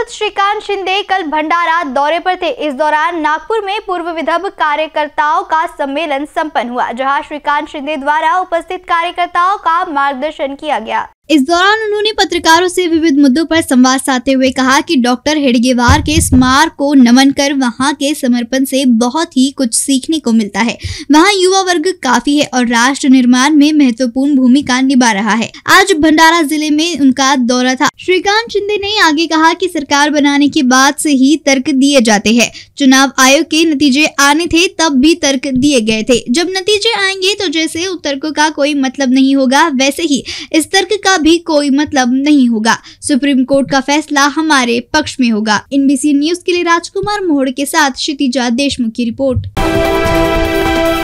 श्रीकांत शिंदे कल भंडारा दौरे पर थे। इस दौरान नागपुर में पूर्व विदर्भ कार्यकर्ताओं का सम्मेलन संपन्न हुआ, जहां श्रीकांत शिंदे द्वारा उपस्थित कार्यकर्ताओं का मार्गदर्शन किया गया। इस दौरान उन्होंने पत्रकारों से विविध मुद्दों पर संवाद साधते हुए कहा कि डॉक्टर हेडगेवार के स्मारक को नमन कर वहां के समर्पण से बहुत ही कुछ सीखने को मिलता है। वहां युवा वर्ग काफी है और राष्ट्र निर्माण में महत्वपूर्ण भूमिका निभा रहा है। आज भंडारा जिले में उनका दौरा था। श्रीकांत शिंदे ने आगे कहा कि सरकार बनाने के बाद से ही तर्क दिए जाते हैं। चुनाव आयोग के नतीजे आने थे तब भी तर्क दिए गए थे। जब नतीजे आएंगे तो जैसे उस तर्क का कोई मतलब नहीं होगा, वैसे ही इस तर्क का भी कोई मतलब नहीं होगा। सुप्रीम कोर्ट का फैसला हमारे पक्ष में होगा। NBC न्यूज के लिए राजकुमार मोहड़ के साथ क्षितिजा देशमुख की रिपोर्ट।